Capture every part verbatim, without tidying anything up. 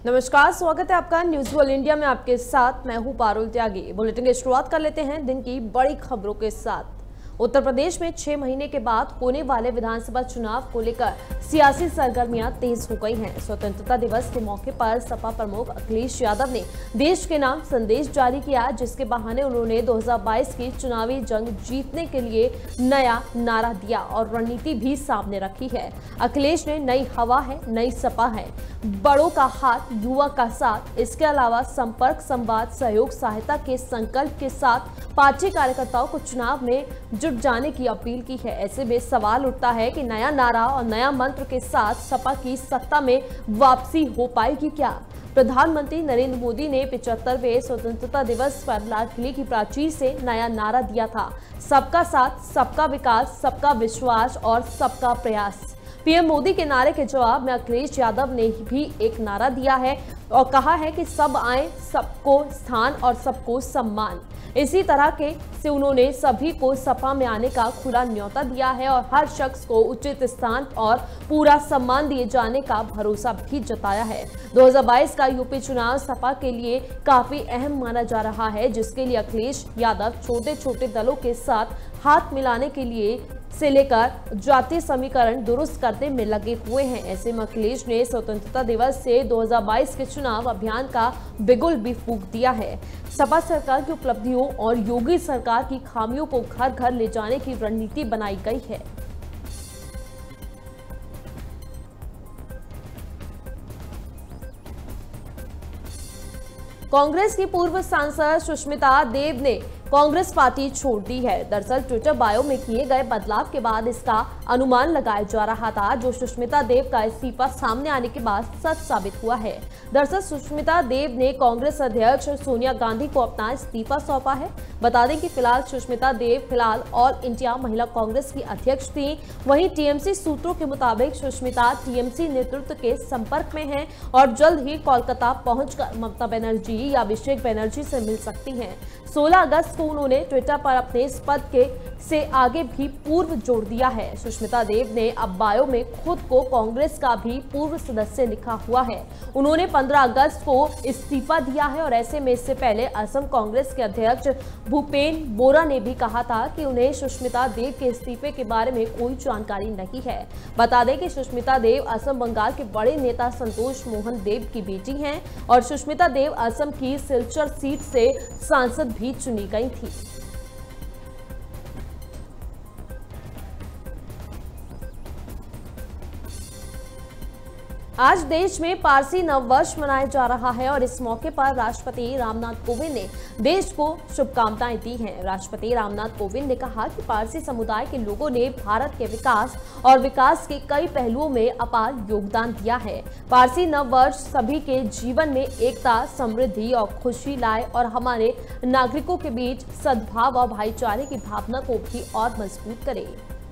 नमस्कार, स्वागत है आपका न्यूज वर्ल्ड इंडिया में। आपके साथ मैं हूं पारुल त्यागी। बुलेटिन की शुरुआत कर लेते हैं दिन की बड़ी खबरों के साथ। उत्तर प्रदेश में छह महीने के बाद होने वाले विधानसभा चुनाव को लेकर सियासी सरगर्मियां तेज हो गई हैं। स्वतंत्रता दिवस के मौके पर सपा प्रमुख अखिलेश यादव ने देश के नाम संदेश जारी किया, जिसके बहाने उन्होंने दो हज़ार बाईस की चुनावी जंग जीतने के लिए नया नारा दिया और रणनीति भी सामने रखी है। अखिलेश ने नई हवा है, नई सपा है, बड़ों का हाथ, युवा का साथ, इसके अलावा संपर्क, संवाद, सहयोग, सहायता के संकल्प के साथ पार्टी कार्यकर्ताओं को चुनाव में जुट जाने की अपील की है। ऐसे में सवाल उठता है कि नया नारा और नया मंत्र के साथ सपा की सत्ता में वापसी हो पाएगी क्या? प्रधानमंत्री नरेंद्र मोदी ने पचहत्तरवें स्वतंत्रता दिवस पर लाल किले की प्राचीर से नया नारा दिया था, सबका साथ, सबका विकास, सबका विश्वास और सबका प्रयास। पीएम मोदी के नारे के जवाब में अखिलेश यादव ने भी एक नारा दिया है और कहा है कि सब आए, सबको स्थान और सबको सम्मान। इसी तरह के से उन्होंने सभी को सपा में आने का खुला न्योता दिया है और हर शख्स को उचित स्थान और पूरा सम्मान दिए जाने का भरोसा भी जताया है। दो हज़ार बाईस का यूपी चुनाव सपा के लिए काफी अहम माना जा रहा है, जिसके लिए अखिलेश यादव छोटे छोटे दलों के साथ हाथ मिलाने के लिए से लेकर जातीय समीकरण दुरुस्त करने में लगे हुए हैं। ऐसे में अखिलेश ने स्वतंत्रता दिवस से दो हज़ार बाईस के चुनाव अभियान का बिगुल भी फूंक दिया है। सपा सरकार की उपलब्धियों और योगी सरकार की खामियों को घर घर ले जाने की रणनीति बनाई गई है। कांग्रेस की पूर्व सांसद सुष्मिता देव ने कांग्रेस पार्टी छोड़ दी है। दरअसल ट्विटर बायो में किए गए बदलाव के बाद इसका अनुमान लगाया जा रहा था, जो सुष्मिता देव का इस्तीफा सामने आने के बाद सच साबित हुआ है। दरअसल सुष्मिता देव ने कांग्रेस अध्यक्ष सोनिया गांधी को अपना इस्तीफा सौंपा है। बता दें कि फिलहाल सुष्मिता देव फिलहाल ऑल इंडिया महिला कांग्रेस की अध्यक्ष थी। वहीं टीएमसी सूत्रों के मुताबिक सुष्मिता टीएमसी नेतृत्व के संपर्क में हैं और जल्द ही कोलकाता पहुंचकर ममता बनर्जी या अभिषेक बनर्जी से मिल सकती हैं। सोलह अगस्त को उन्होंने ट्विटर पर अपने इस पद के से आगे भी पूर्व जोड़ दिया है। सुष्मिता देव ने अब बायो में खुद को कांग्रेस का भी पूर्व सदस्य लिखा हुआ है। उन्होंने पंद्रह अगस्त को इस्तीफा दिया है और ऐसे में इससे पहले असम कांग्रेस के अध्यक्ष भूपेन बोरा ने भी कहा था कि उन्हें सुष्मिता देव के इस्तीफे के बारे में कोई जानकारी नहीं है। बता दें कि सुष्मिता देव असम बंगाल के बड़े नेता संतोष मोहन देव की बेटी हैं और सुष्मिता देव असम की सिलचर सीट से सांसद भी चुनी गई थी। आज देश में पारसी नववर्ष मनाया जा रहा है और इस मौके पर राष्ट्रपति रामनाथ कोविंद ने देश को शुभकामनाएं दी हैं। राष्ट्रपति रामनाथ कोविंद ने कहा कि पारसी समुदाय के लोगों ने भारत के विकास और विकास के कई पहलुओं में अपार योगदान दिया है। पारसी नववर्ष सभी के जीवन में एकता, समृद्धि और खुशी लाए और हमारे नागरिकों के बीच सद्भाव और भाईचारे की भावना को भी और मजबूत करे।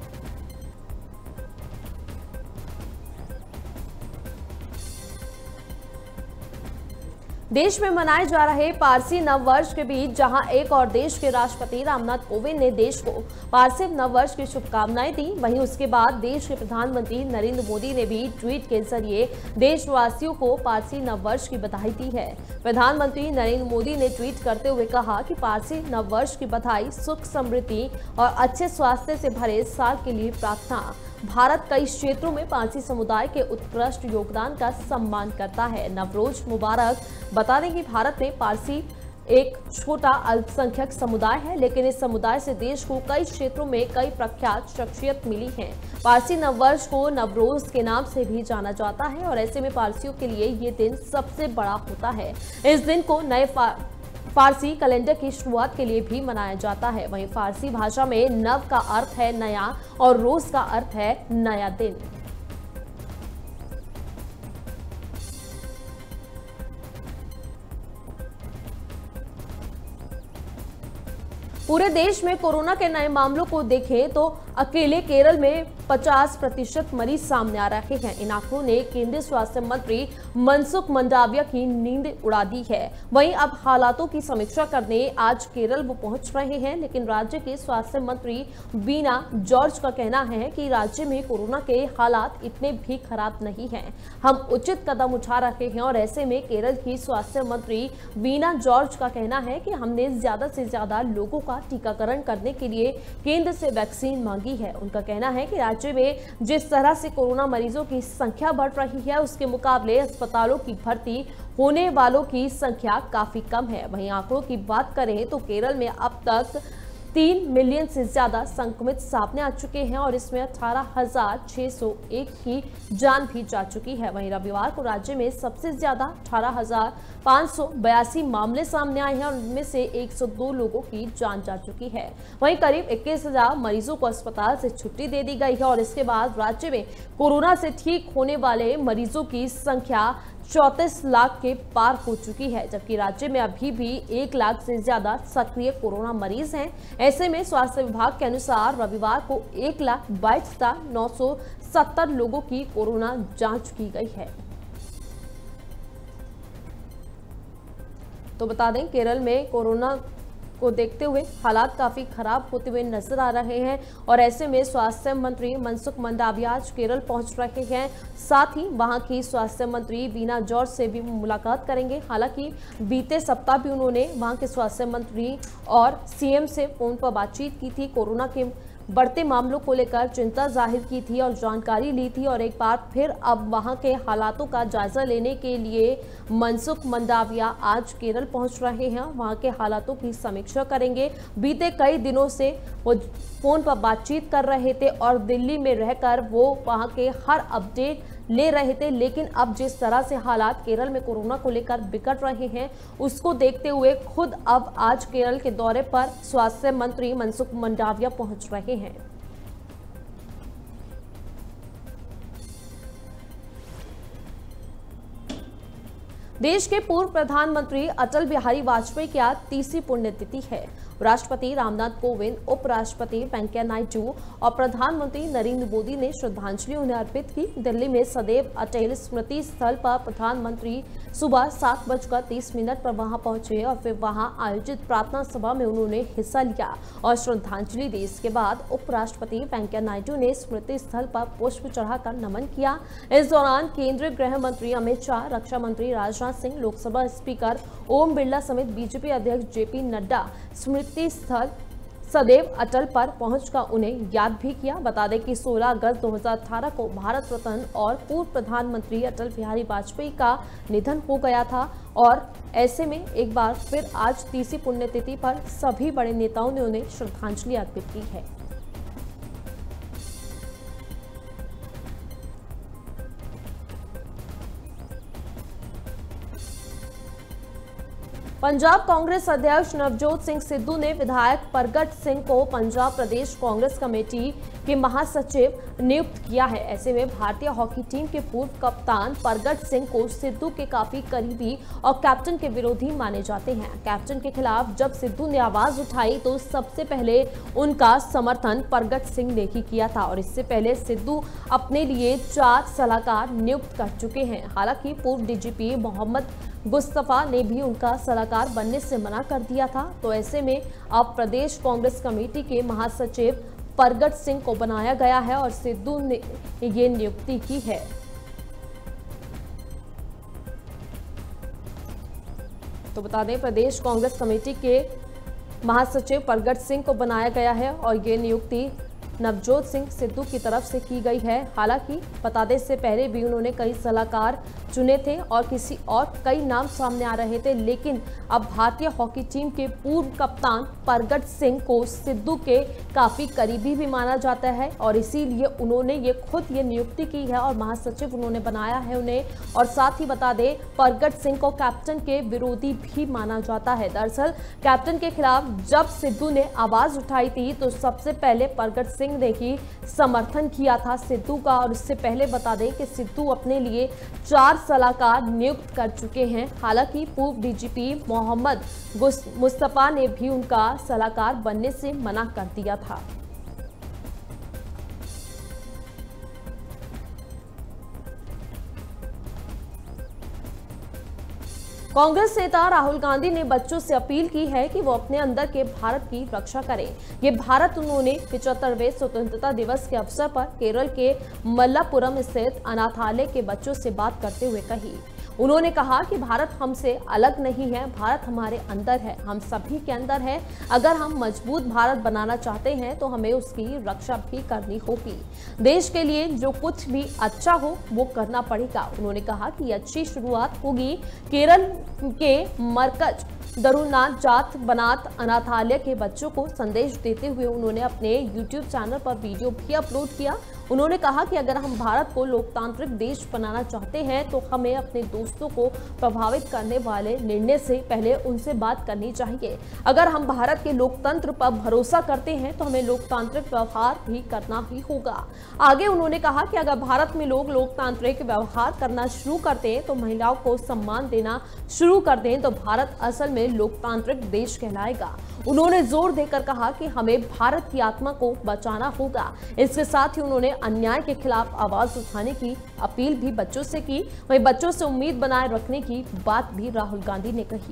देश में मनाए जा रहे पारसी नववर्ष के बीच जहां एक और देश के राष्ट्रपति रामनाथ कोविंद ने देश को पारसी नववर्ष की शुभकामनाएं दी, वहीं उसके बाद देश के प्रधानमंत्री नरेंद्र मोदी ने भी ट्वीट के जरिए देशवासियों को पारसी नववर्ष की बधाई दी है। प्रधानमंत्री नरेंद्र मोदी ने ट्वीट करते हुए कहा कि पारसी नववर्ष की बधाई, सुख, समृद्धि और अच्छे स्वास्थ्य से भरे साल के लिए प्रार्थना। भारत कई क्षेत्रों में पारसी समुदाय के उत्कृष्ट योगदान का सम्मान करता है। नवरोज मुबारक। बता दें कि भारत में पारसी एक छोटा अल्पसंख्यक समुदाय है, लेकिन इस समुदाय से देश को कई क्षेत्रों में कई प्रख्यात शख्सियत मिली हैं। पारसी नववर्ष को नवरोज के नाम से भी जाना जाता है और ऐसे में पारसियों के लिए ये दिन सबसे बड़ा होता है। इस दिन को नए फारसी कैलेंडर की शुरुआत के लिए भी मनाया जाता है। वहीं फारसी भाषा में नव का अर्थ है नया और रोज का अर्थ है नया दिन। पूरे देश में कोरोना के नए मामलों को देखें तो अकेले केरल में पचास प्रतिशत मरीज सामने आ रहे हैं। इन आंकड़ों ने केंद्रीय स्वास्थ्य मंत्री मनसुख मंडाविया की नींद उड़ा दी है। वहीं अब हालातों की समीक्षा करने आज केरल वो पहुंच रहे हैं, लेकिन राज्य के स्वास्थ्य मंत्री वीना जॉर्ज का कहना है कि राज्य में कोरोना के हालात इतने भी खराब नहीं हैं। हम उचित कदम उठा रहे हैं और ऐसे में केरल की स्वास्थ्य मंत्री वीना जॉर्ज का कहना है कि हमने ज्यादा से ज्यादा लोगों का टीकाकरण करने के लिए केंद्र से वैक्सीन मांगी है। उनका कहना है कि राज्य में जिस तरह से कोरोना मरीजों की संख्या बढ़ रही है, उसके मुकाबले अस्पतालों की भर्ती होने वालों की संख्या काफी कम है। वहीं आंकड़ों की बात करें तो केरल में अब तक तीन मिलियन से ज्यादा संक्रमित सामने आ चुके हैं और इसमें अठारह हजार छह सौ एक की जान भी जा चुकी है। वहीं रविवार को राज्य में सबसे ज्यादा अठारह हजार पाँच सौ बयासी मामले सामने आए हैं और उनमें से एक सौ दो लोगों की जान जा चुकी है। वहीं करीब इक्कीस हजार मरीजों को अस्पताल से छुट्टी दे दी गई है और इसके बाद राज्य में कोरोना से ठीक होने वाले मरीजों की संख्या चौंतीस लाख के पार हो चुकी है, जबकि राज्य में अभी भी एक लाख से ज्यादा सक्रिय कोरोना मरीज हैं। ऐसे में स्वास्थ्य विभाग के अनुसार रविवार को एक लाख बाईस हजार नौ सौ सत्तर लोगों की कोरोना जांच की गई है। तो बता दें, केरल में कोरोना को देखते हुए हालात काफी खराब होते हुए नजर आ रहे हैं और ऐसे में स्वास्थ्य मंत्री मनसुख मंडाविया आज केरल पहुंच रहे हैं। साथ ही वहां की स्वास्थ्य मंत्री वीना जॉर्ज से भी मुलाकात करेंगे। हालांकि बीते सप्ताह भी उन्होंने वहां के स्वास्थ्य मंत्री और सीएम से फोन पर बातचीत की थी, कोरोना के बढ़ते मामलों को लेकर चिंता जाहिर की थी और जानकारी ली थी और एक बार फिर अब वहां के हालातों का जायजा लेने के लिए मनसुख मंडाविया आज केरल पहुंच रहे हैं। वहां के हालातों की समीक्षा करेंगे। बीते कई दिनों से वो फोन पर बातचीत कर रहे थे और दिल्ली में रहकर वो वहां के हर अपडेट ले रहे थे, लेकिन अब जिस तरह से हालात केरल में कोरोना को लेकर बिगड़ रहे हैं, उसको देखते हुए खुद अब आज केरल के दौरे पर स्वास्थ्य मंत्री मनसुख मंडाविया पहुंच रहे हैं। देश के पूर्व प्रधानमंत्री अटल बिहारी वाजपेयी की आज तीसरी पुण्यतिथि है। राष्ट्रपति रामनाथ कोविंद, उपराष्ट्रपति वेंकैया नायडू और प्रधानमंत्री नरेंद्र मोदी ने श्रद्धांजलि उन्हें अर्पित की। दिल्ली में सदैव अटल स्मृति स्थल पर प्रधानमंत्री सुबह सात बजकर तीस मिनट पर वहां पहुंचे और फिर वहां आयोजित प्रार्थना सभा में उन्होंने हिस्सा लिया और श्रद्धांजलि दी। इसके बाद उपराष्ट्रपति वेंकैया नायडू ने स्मृति स्थल पर पुष्प चढ़ाकर नमन किया। इस दौरान केंद्रीय गृह मंत्री अमित शाह, रक्षा मंत्री राजनाथ सिंह, लोकसभा स्पीकर ओम बिरला समेत बीजेपी अध्यक्ष जेपी नड्डा स्मृति स्थल सदैव अटल पर पहुंचकर उन्हें याद भी किया। बता दें कि सोलह अगस्त दो हज़ार अठारह को भारत रत्न और पूर्व प्रधानमंत्री अटल बिहारी वाजपेयी का निधन हो गया था और ऐसे में एक बार फिर आज तीसरी पुण्यतिथि पर सभी बड़े नेताओं ने उन्हें श्रद्धांजलि अर्पित की है। पंजाब कांग्रेस अध्यक्ष नवजोत सिंह सिद्धू ने विधायक परगट सिंह को पंजाब प्रदेश कांग्रेस कमेटी के महासचिव नियुक्त किया है। ऐसे में भारतीय हॉकी टीम के पूर्व कप्तान परगट सिंह को सिद्धू के काफी करीबी और कैप्टन के विरोधी माने जाते हैं। कैप्टन के खिलाफ जब सिद्धू ने आवाज उठाई तो सबसे पहले उनका समर्थन परगट सिंह ने ही किया था और इससे पहले सिद्धू अपने लिए चार सलाहकार नियुक्त कर चुके हैं। हालांकि पूर्व डीजीपी मोहम्मद मुस्तफा ने भी उनका सलाहकार बनने से मना कर दिया था। तो ऐसे में अब प्रदेश कांग्रेस कमेटी के महासचिव परगट सिंह को बनाया गया है और सिद्धू ने ये नियुक्ति की है। तो बता दें, प्रदेश कांग्रेस कमेटी के महासचिव परगट सिंह को बनाया गया है और ये नियुक्ति नवजोत सिंह सिद्धू की तरफ से की गई है। हालांकि बता दें, इससे पहले भी उन्होंने कई सलाहकार चुने थे और किसी और कई नाम सामने आ रहे थे, लेकिन अब भारतीय हॉकी टीम के पूर्व कप्तान परगट सिंह को सिद्धू के काफी करीबी भी माना जाता है और इसीलिए उन्होंने ये खुद ये नियुक्ति की है और महासचिव उन्होंने बनाया है उन्हें। और साथ ही बता दें, परगट सिंह को कैप्टन के विरोधी भी माना जाता है। दरअसल कैप्टन के खिलाफ जब सिद्धू ने आवाज उठाई थी तो सबसे पहले परगट सिंह ने ही समर्थन किया था सिद्धू का और इससे पहले बता दें कि सिद्धू अपने लिए चार सलाहकार नियुक्त कर चुके हैं। हालांकि पूर्व डीजीपी मोहम्मद मुस्तफा ने भी उनका सलाहकार बनने से मना कर दिया था। कांग्रेस नेता राहुल गांधी ने बच्चों से अपील की है कि वो अपने अंदर के भारत की रक्षा करें। ये भारत उन्होंने पचहत्तरवें स्वतंत्रता दिवस के अवसर पर केरल के मल्लापुरम स्थित अनाथालय के बच्चों से बात करते हुए कही। उन्होंने कहा कि भारत हमसे अलग नहीं है, भारत हमारे अंदर है, हम सभी के अंदर है। अगर हम मजबूत भारत बनाना चाहते हैं तो हमें उसकी रक्षा भी करनी होगी। देश के लिए जो कुछ भी अच्छा हो वो करना पड़ेगा। उन्होंने कहा कि अच्छी शुरुआत होगी। केरल के मरकज दरुनाथ जात बनात अनाथालय के बच्चों को संदेश देते हुए उन्होंने अपने यूट्यूब चैनल पर वीडियो भी अपलोड किया। उन्होंने कहा कि अगर हम भारत को लोकतांत्रिक देश बनाना चाहते हैं तो हमें अपने दोस्तों को प्रभावित करने वाले निर्णय से पहले उनसे बात करनी चाहिए। अगर हम भारत के लोकतंत्र पर भरोसा करते हैं तो हमें लोकतांत्रिक व्यवहार भी करना ही होगा। आगे उन्होंने कहा कि अगर भारत में लोग लोकतांत्रिक व्यवहार करना शुरू करते हैं तो महिलाओं को सम्मान देना शुरू कर दें तो भारत असल में लोकतांत्रिक देश कहलाएगा। उन्होंने जोर देकर कहा कि हमें भारत की आत्मा को बचाना होगा। इसके साथ ही उन्होंने अन्याय के खिलाफ आवाज उठाने की अपील भी बच्चों से की। वहीं बच्चों से उम्मीद बनाए रखने की बात भी राहुल गांधी ने कही।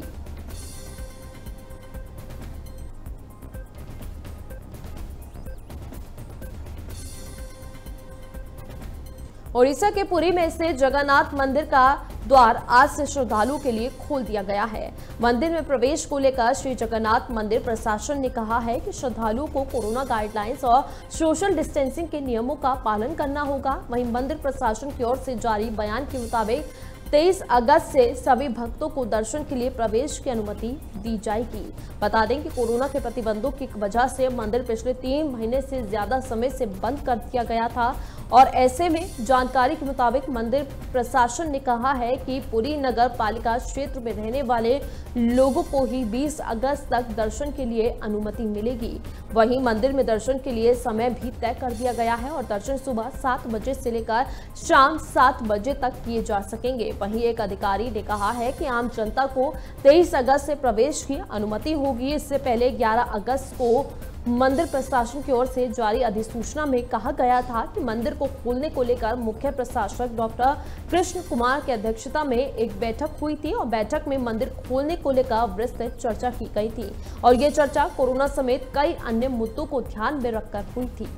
ओडिशा के पुरी में स्थित जगन्नाथ मंदिर का द्वार आज से श्रद्धालुओं के लिए खोल दिया गया है। मंदिर में प्रवेश को लेकर श्री जगन्नाथ मंदिर प्रशासन ने कहा है कि श्रद्धालुओं को कोरोना गाइडलाइंस और सोशल डिस्टेंसिंग के नियमों का पालन करना होगा। वहीं मंदिर प्रशासन की ओर से जारी बयान के मुताबिक तेईस अगस्त से सभी भक्तों को दर्शन के लिए प्रवेश की अनुमति दी जाएगी। बता दें कि कोरोना के प्रतिबंधों की वजह से मंदिर पिछले तीन महीने से ज्यादा समय से बंद कर दिया गया था और ऐसे में जानकारी के मुताबिक मंदिर प्रशासन ने कहा है कि पुरी नगर पालिका क्षेत्र में रहने वाले लोगों को ही बीस अगस्त तक दर्शन के लिए अनुमति मिलेगी। वहीं मंदिर में दर्शन के लिए समय भी तय कर दिया गया है और दर्शन सुबह सात बजे से लेकर शाम सात बजे तक किए जा सकेंगे। वहीं एक अधिकारी ने कहा है कि आम जनता को तेईस अगस्त से प्रवेश की अनुमति होगी। इससे पहले ग्यारह अगस्त को मंदिर प्रशासन की ओर से जारी अधिसूचना में कहा गया था कि मंदिर को खोलने को लेकर मुख्य प्रशासक डॉक्टर कृष्ण कुमार की अध्यक्षता में एक बैठक हुई थी और बैठक में मंदिर खोलने को लेकर विस्तृत चर्चा की गई थी और ये चर्चा कोरोना समेत कई अन्य मुद्दों को ध्यान में रखकर हुई थी।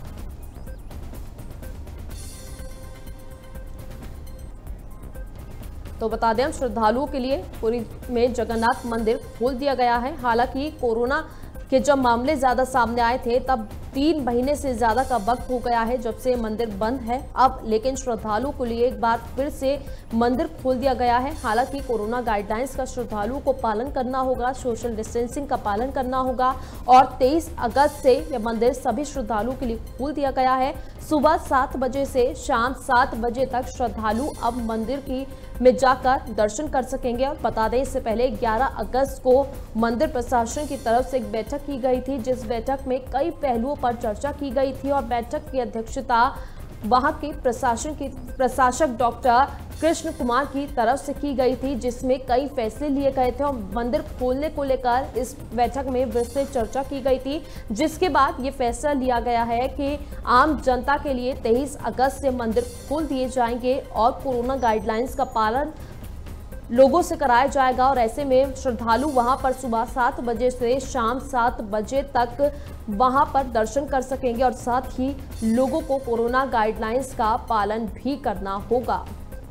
तो बता दें, श्रद्धालुओं के लिए पुरी में जगन्नाथ मंदिर खोल दिया गया है। हालांकि कोरोना के जब मामले ज्यादा सामने आए थे तब तीन महीने से ज्यादा का वक्त हो गया है जब से मंदिर बंद है अब, लेकिन श्रद्धालुओं के लिए एक बार फिर से मंदिर खोल दिया गया है। हालांकि कोरोना गाइडलाइंस का श्रद्धालुओं को पालन करना होगा, सोशल डिस्टेंसिंग का पालन करना होगा और तेईस अगस्त से यह मंदिर सभी श्रद्धालुओं के लिए खोल दिया गया है। सुबह सात बजे से शाम सात बजे तक श्रद्धालु अब मंदिर की में जाकर दर्शन कर सकेंगे। और बता दें, इससे पहले ग्यारह अगस्त को मंदिर प्रशासन की तरफ से एक बैठक की गई थी जिस बैठक में कई पहलुओं पर चर्चा की गई थी और बैठक की अध्यक्षता वहां के प्रशासन की प्रशासक डॉक्टर कृष्ण कुमार की तरफ से की गई थी जिसमें कई फैसले लिए गए थे और मंदिर खोलने को लेकर इस बैठक में विस्तृत चर्चा की गई थी, जिसके बाद ये फैसला लिया गया है कि आम जनता के लिए तेईस अगस्त से मंदिर खोल दिए जाएंगे और कोरोना गाइडलाइंस का पालन लोगों से कराया जाएगा और ऐसे में श्रद्धालु वहां पर सुबह सात बजे से शाम सात बजे तक वहां पर दर्शन कर सकेंगे और साथ ही लोगों को कोरोना गाइडलाइंस का पालन भी करना होगा।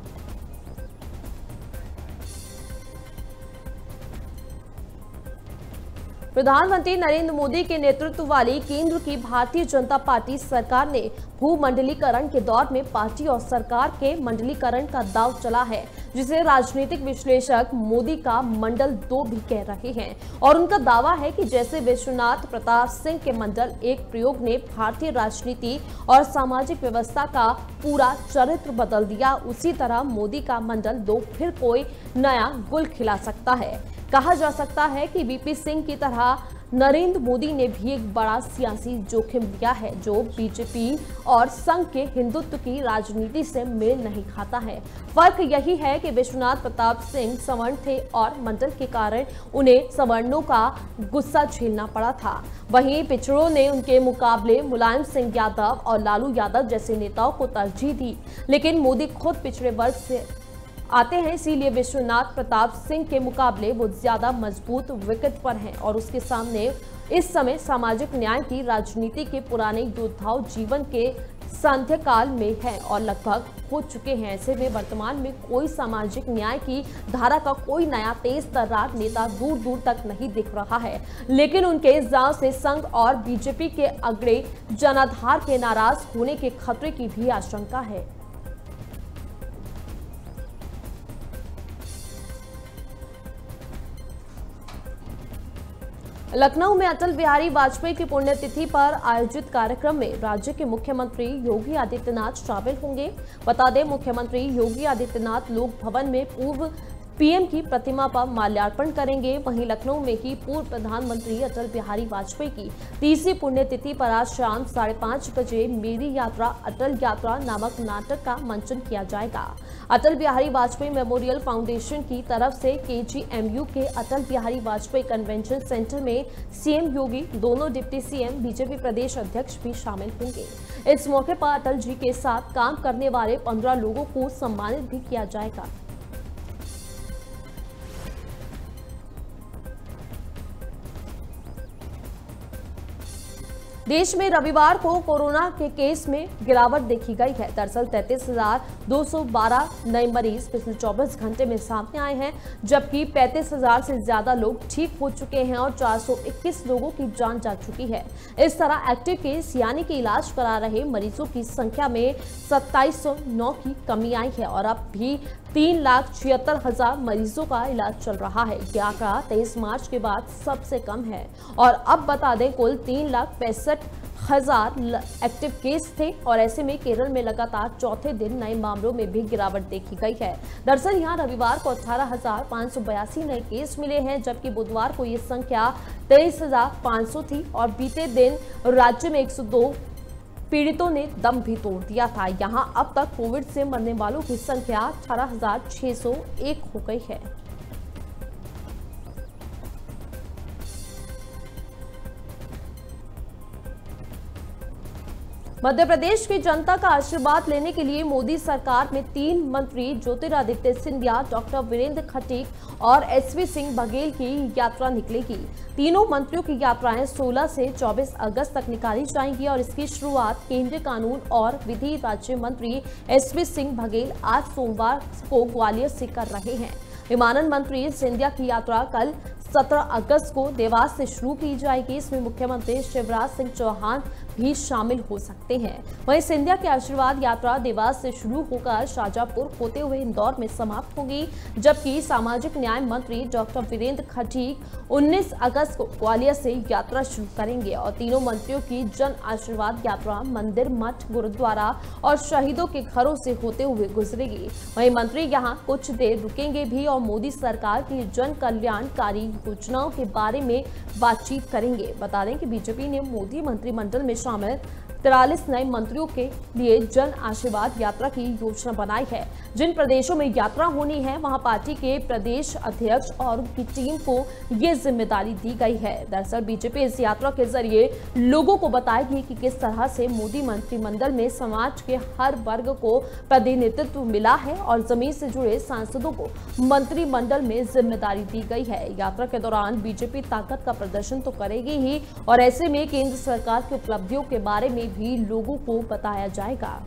प्रधानमंत्री नरेंद्र मोदी के नेतृत्व वाली केंद्र की भारतीय जनता पार्टी सरकार ने भूमंडलीकरण के दौर में पार्टी और सरकार के मंडलीकरण का दांव चला है, जिसे राजनीतिक विश्लेषक मोदी का मंडल दो भी कह रहे हैं और उनका दावा है कि जैसे विश्वनाथ प्रताप सिंह के मंडल एक प्रयोग ने भारतीय राजनीति और सामाजिक व्यवस्था का पूरा चरित्र बदल दिया, उसी तरह मोदी का मंडल दो फिर कोई नया गुल खिला सकता है। कहा जा सकता है कि वीपी सिंह की तरह नरेंद्र मोदी ने भी एक बड़ा सियासी जोखिम लिया है जो बीजेपी और संघ के हिंदुत्व की राजनीति से मेल नहीं खाता है। फर्क यही है कि विश्वनाथ प्रताप सिंह सवर्ण थे और मंडल के कारण उन्हें सवर्णों का गुस्सा झेलना पड़ा था। वहीं पिछड़ों ने उनके मुकाबले मुलायम सिंह यादव और लालू यादव जैसे नेताओं को तरजीह दी, लेकिन मोदी खुद पिछड़े वर्ग से आते हैं, इसीलिए विश्वनाथ प्रताप सिंह के मुकाबले वो ज्यादा मजबूत विकेट पर हैं और उसके सामने इस समय सामाजिक न्याय की राजनीति के पुराने योद्धाओं जीवन के सांध्यकाल में है और लगभग हो चुके हैं। ऐसे में वर्तमान में कोई सामाजिक न्याय की धारा का कोई नया तेज तर्रार नेता दूर दूर तक नहीं दिख रहा है, लेकिन उनके जांव से संघ और बीजेपी के अगड़े जनाधार के नाराज होने के खतरे की भी आशंका है। लखनऊ में अटल बिहारी वाजपेयी की पुण्यतिथि पर आयोजित कार्यक्रम में राज्य के मुख्यमंत्री योगी आदित्यनाथ शामिल होंगे। बता दें, मुख्यमंत्री योगी आदित्यनाथ लोक भवन में पूर्व पीएम की प्रतिमा पर माल्यार्पण करेंगे। वहीं लखनऊ में ही पूर्व प्रधानमंत्री अटल बिहारी वाजपेयी की तीसरी पुण्यतिथि पर आज शाम साढ़े पांच बजे मेरी यात्रा अटल यात्रा नामक नाटक का मंचन किया जाएगा। अटल बिहारी वाजपेयी मेमोरियल फाउंडेशन की तरफ से केजीएमयू के अटल बिहारी वाजपेयी कन्वेंशन सेंटर में सीएम योगी, दोनों डिप्टी सीएम, बीजेपी प्रदेश अध्यक्ष भी शामिल होंगे। इस मौके पर अटल जी के साथ काम करने वाले पंद्रह लोगों को सम्मानित भी किया जाएगा। देश में रविवार को कोरोना के केस में गिरावट देखी गई है। दरअसल तैंतीस हजार दो सौ बारह नए मरीज पिछले चौबीस घंटे में सामने आए हैं, जबकि पैंतीस हजार से ज्यादा लोग ठीक हो चुके हैं और चार सौ इक्कीस लोगों की जान जा चुकी है। इस तरह एक्टिव केस यानी कि इलाज करा रहे मरीजों की संख्या में सत्ताईस सौ नौ की कमी आई है और अब भी तीन लाख छिहत्तर हजार मरीजों का इलाज चल रहा है। यह आंकड़ा तेईस मार्च के बाद सबसे कम है और अब बता दें कुल तीन लाख पैंसठ हजार एक्टिव केस थे और ऐसे में केरल में लगातार चौथे दिन नए मामलों में भी गिरावट देखी गई है। दरअसल यहां रविवार को अठारह हजार पाँच सौ बयासी नए केस मिले हैं, जबकि बुधवार को ये संख्या तेईस हजार पाँच सौ थी और बीते दिन राज्य में एक सौ दो पीड़ितों ने दम भी तोड़ दिया था। यहां अब तक कोविड से मरने वालों की संख्या अठारह हजार छह सौ एक हो गई है। मध्य प्रदेश की जनता का आशीर्वाद लेने के लिए मोदी सरकार में तीन मंत्री ज्योतिरादित्य सिंधिया, डॉक्टर वीरेंद्र खटीक और एसवी सिंह बघेल की यात्रा निकलेगी। तीनों मंत्रियों की यात्राएं सोलह से चौबीस अगस्त तक निकाली जाएंगी और इसकी शुरुआत केंद्रीय कानून और विधि राज्य मंत्री एसवी सिंह बघेल आज सोमवार को ग्वालियर से कर रहे हैं। विमानन मंत्री सिंधिया की यात्रा कल सत्रह अगस्त को देवास से शुरू की जाएगी। इसमें मुख्यमंत्री शिवराज सिंह चौहान भी शामिल हो सकते हैं। वहीं सिंधिया की आशीर्वाद यात्रा देवास से शुरू होकर शाजापुर होते हुए इंदौर में समाप्त होगी, जबकि सामाजिक न्याय मंत्री डॉक्टर वीरेंद्र खटीक उन्नीस अगस्त को ग्वालियर से यात्रा शुरू करेंगे और तीनों मंत्रियों की जन आशीर्वाद यात्रा मंदिर, मठ, गुरुद्वारा और शहीदों के घरों से होते हुए गुजरेगी। वहीं मंत्री यहां कुछ देर रुकेंगे भी और मोदी सरकार की जन कल्याणकारी योजनाओं के बारे में बातचीत करेंगे। बता दें कि बीजेपी ने मोदी मंत्रिमंडल में शामिल तिरालीस नए मंत्रियों के लिए जन आशीर्वाद यात्रा की योजना बनाई है। जिन प्रदेशों में यात्रा होनी है वहां पार्टी के प्रदेश अध्यक्ष और उनकी टीम को ये जिम्मेदारी दी गई है। दरअसल बीजेपी इस यात्रा के जरिए लोगों को बताएगी कि किस तरह से मोदी मंत्रिमंडल में समाज के हर वर्ग को प्रतिनिधित्व मिला है और जमीन से जुड़े सांसदों को मंत्रिमंडल में जिम्मेदारी दी गई है। यात्रा के दौरान बीजेपी ताकत का प्रदर्शन तो करेगी ही और ऐसे में केंद्र सरकार की उपलब्धियों के बारे में भी लोगों को बताया जाएगा।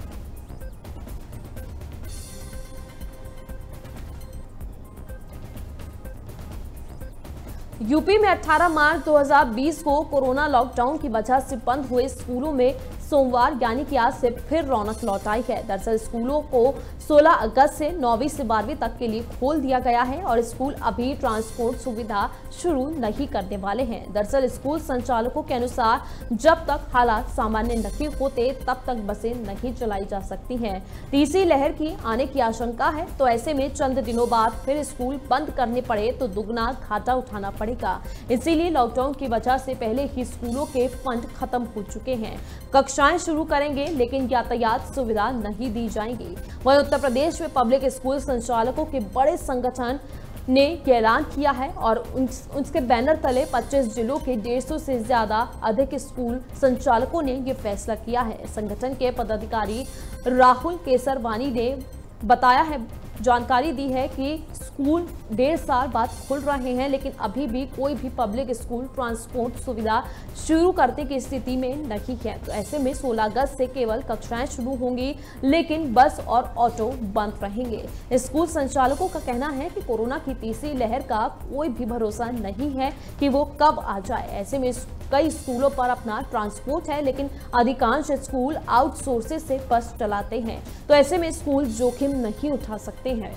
यूपी में अठारह मार्च दो हज़ार बीस को कोरोना लॉकडाउन की वजह से बंद हुए स्कूलों में सोमवार यानी कि आज से फिर रौनक लौट आई है। दरअसल स्कूलों को सोलह अगस्त से नौवीं से बारहवीं तक के लिए खोल दिया गया है और स्कूल अभी ट्रांसपोर्ट सुविधा शुरू नहीं करने वाले हैं। दरअसल स्कूल संचालकों के अनुसार जब तक हालात सामान्य नहीं होते तब तक बसें नहीं चलाई जा सकती हैं। तीसरी लहर की आने की आशंका है, तो ऐसे में चंद दिनों बाद फिर स्कूल बंद करने पड़े तो दुगना घाटा उठाना पड़ेगा। इसीलिए लॉकडाउन की वजह से पहले ही स्कूलों के फंड खत्म हो चुके हैं। कक्षाएं शुरू करेंगे लेकिन यातायात सुविधा नहीं दी जाएगी। वहीं उत्तर प्रदेश में पब्लिक स्कूल संचालकों के बड़े संगठन ने यह ऐलान किया है और उसके बैनर तले पच्चीस जिलों के डेढ़ सौ से ज्यादा अधिक स्कूल संचालकों ने यह फैसला किया है। संगठन के पदाधिकारी राहुल केसरवानी ने बताया है जानकारी दी है कि स्कूल डेढ़ साल बाद खुल रहे हैं, लेकिन अभी भी कोई भी पब्लिक स्कूल ट्रांसपोर्ट सुविधा शुरू करने की स्थिति में नहीं है। तो ऐसे में सोलह अगस्त से केवल कक्षाएं शुरू होंगी, लेकिन बस और ऑटो बंद रहेंगे। स्कूल संचालकों का कहना है कि कोरोना की तीसरी लहर का कोई भी भरोसा नहीं है कि वो कब आ जाए। ऐसे में कई स्कूलों पर अपना ट्रांसपोर्ट है, लेकिन अधिकांश स्कूल आउटसोर्सेज से बस चलाते हैं। तो ऐसे में स्कूल जोखिम नहीं उठा सकते हैं।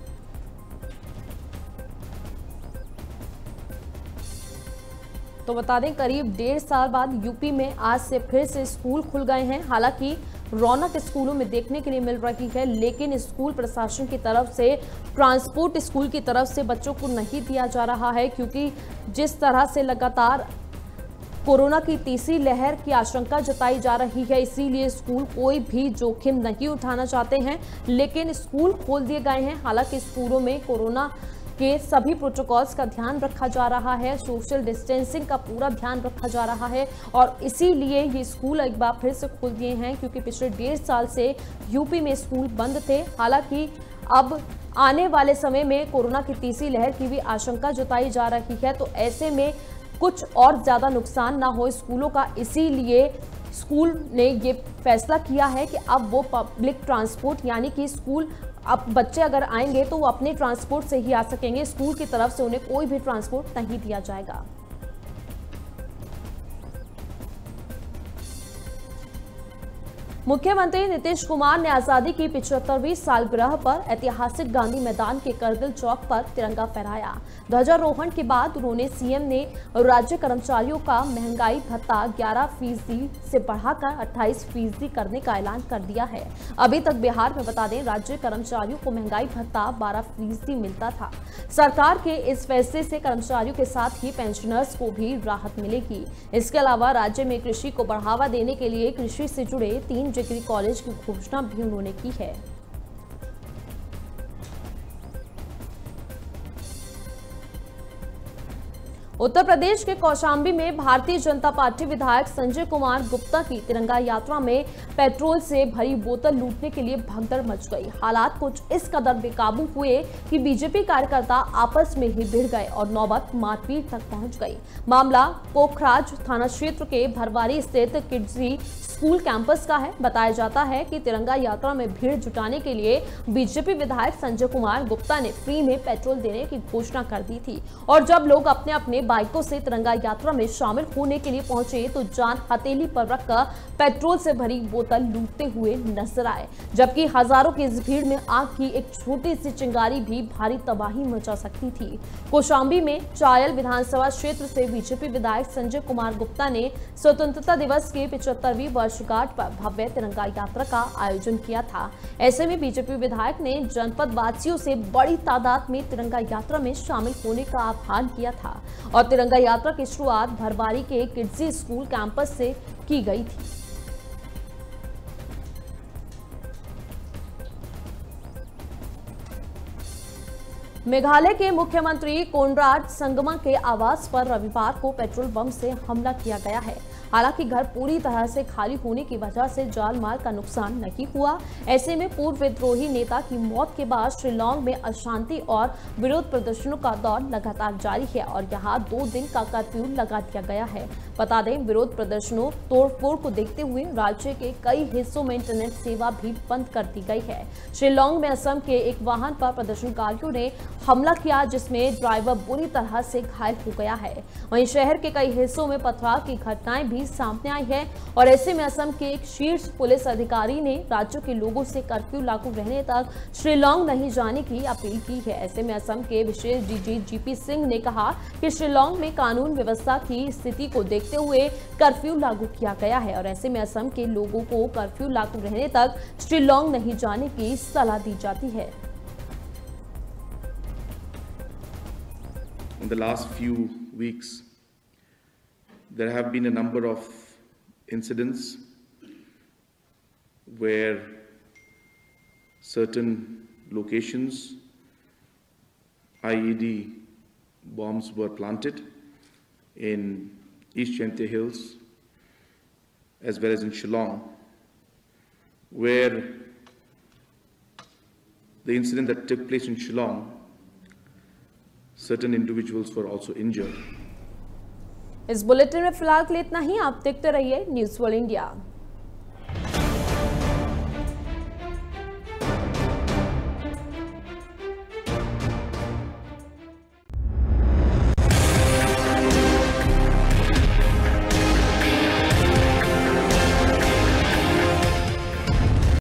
तो बता दें, करीब डेढ़ साल बाद यूपी में आज से फिर से स्कूल खुल गए हैं। हालांकि रौनक स्कूलों में देखने के लिए मिल रही है, लेकिन स्कूल प्रशासन की तरफ से ट्रांसपोर्ट स्कूल की तरफ से बच्चों को नहीं दिया जा रहा है, क्योंकि जिस तरह से लगातार कोरोना की तीसरी लहर की आशंका जताई जा रही है, इसीलिए स्कूल कोई भी जोखिम नहीं उठाना चाहते हैं। लेकिन स्कूल खोल दिए गए हैं। हालांकि स्कूलों में कोरोना के सभी प्रोटोकॉल्स का ध्यान रखा जा रहा है, सोशल डिस्टेंसिंग का पूरा ध्यान रखा जा रहा है, और इसीलिए ये स्कूल एक बार फिर से खोल दिए हैं, क्योंकि पिछले डेढ़ साल से यूपी में स्कूल बंद थे। हालांकि अब आने वाले समय में कोरोना की तीसरी लहर की भी आशंका जताई जा रही है, तो ऐसे में कुछ और ज्यादा नुकसान ना हो स्कूलों का, इसीलिए स्कूल ने ये फैसला किया है कि अब वो पब्लिक ट्रांसपोर्ट यानी कि स्कूल अब बच्चे अगर आएंगे तो वो अपने ट्रांसपोर्ट से ही आ सकेंगे। स्कूल की तरफ से उन्हें कोई भी ट्रांसपोर्ट नहीं दिया जाएगा। मुख्यमंत्री नीतीश कुमार ने आजादी की पिछहत्तरवीं सालगिरह पर ऐतिहासिक गांधी मैदान के करगिल चौक पर तिरंगा फहराया। ध्वजारोहण के बाद उन्होंने सीएम ने राज्य कर्मचारियों का महंगाई भत्ता ग्यारह फीसदी से बढ़ाकर अट्ठाईस फीसदी करने का ऐलान कर दिया है। अभी तक बिहार में बता दें, राज्य कर्मचारियों को महंगाई भत्ता बारह फीसदी मिलता था। सरकार के इस फैसले से कर्मचारियों के साथ ही पेंशनर्स को भी राहत मिलेगी। इसके अलावा राज्य में कृषि को बढ़ावा देने के लिए कृषि से जुड़े तीन डिग्री कॉलेज की घोषणा भी उन्होंने की है। उत्तर प्रदेश के कौशाम्बी में भारतीय जनता पार्टी विधायक संजय कुमार गुप्ता की तिरंगा यात्रा में पेट्रोल से भरी बोतल लूटने के लिए भगदड़ मच गई। हालात कुछ इस कदर बेकाबू हुए कि बीजेपी कार्यकर्ता आपस में ही भिड़ गए और नौबत मारपीट तक पहुंच गई। मामला पोखराज थाना क्षेत्र के भरवारी स्थित किड्जी स्कूल कैंपस का है। बताया जाता है कि तिरंगा यात्रा में भीड़ जुटाने के लिए बीजेपी विधायक संजय कुमार गुप्ता ने फ्री में पेट्रोल देने की घोषणा कर दी थी, और जब लोग अपने अपने बाइकों से तिरंगा यात्रा में शामिल होने के लिए पहुंचे तो जान हथेली पर रखकर पेट्रोल से भरी बोतल लूटते हुए नजर आए। जबकि हजारों की इस भीड़ में आग की एक छोटी सी चिंगारी भी भारी तबाही मचा सकती थी। कौशाम्बी में चायल विधानसभा क्षेत्र से बीजेपी विधायक संजय कुमार गुप्ता ने स्वतंत्रता दिवस के पिछहत्तरवीं वर्षगांठ पर भव्य तिरंगा यात्रा का आयोजन किया था। ऐसे में बीजेपी विधायक ने जनपद वासियों से बड़ी तादाद में तिरंगा यात्रा में शामिल होने का आह्वान किया था, और तिरंगा यात्रा की शुरुआत भरवारी के किड्जी स्कूल कैंपस से की गई थी। मेघालय के मुख्यमंत्री कोनराड संगमा के आवास पर रविवार को पेट्रोल बम से हमला किया गया है। हालांकि घर पूरी तरह से खाली होने की वजह से जान माल का नुकसान नहीं हुआ। ऐसे में पूर्व विद्रोही नेता की मौत के बाद शिलांग में अशांति और विरोध प्रदर्शनों का दौर लगातार जारी है, और यहां दो दिन का कर्फ्यू लगा दिया गया है। बता दें, विरोध प्रदर्शनों तोड़फोड़ को देखते हुए राज्य के कई हिस्सों में इंटरनेट सेवा भी बंद कर दी गई है। शिलांग में असम के एक वाहन पर प्रदर्शनकारियों ने हमला किया, जिसमें ड्राइवर बुरी तरह से घायल हो गया है। वहीं शहर के कई हिस्सों में पथराव की घटनाएं भी सामने आई है, और ऐसे में असम के एक शीर्ष पुलिस अधिकारी ने राज्य के लोगों से कर्फ्यू लागू रहने तक शिलांग नहीं जाने की अपील की है। ऐसे में असम के विशेष डीजी जीपी सिंह ने कहा कि शिलांग में कानून व्यवस्था की स्थिति को देखते हुए कर्फ्यू लागू किया गया है, और ऐसे में असम के लोगों को कर्फ्यू लागू रहने तक शिलांग नहीं जाने की सलाह दी जाती है। In the last few weeks, there have been a number of incidents where certain locations I E D bombs were planted in East Chantia Hills as well as in Shillong, where the incident that took place in Shillong, certain individuals were also injured. इस bulletin में फिलहाल के लिए इतना ही। आप देखते रहिए news world India.